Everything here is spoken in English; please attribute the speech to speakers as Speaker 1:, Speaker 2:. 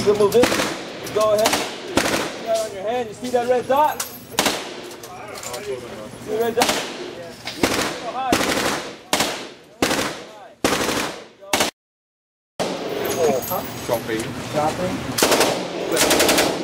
Speaker 1: Keep it moving. Go ahead. You got it on your hand. You see that red dot? See the red dot? Go high.
Speaker 2: Chopping.
Speaker 3: Chopping.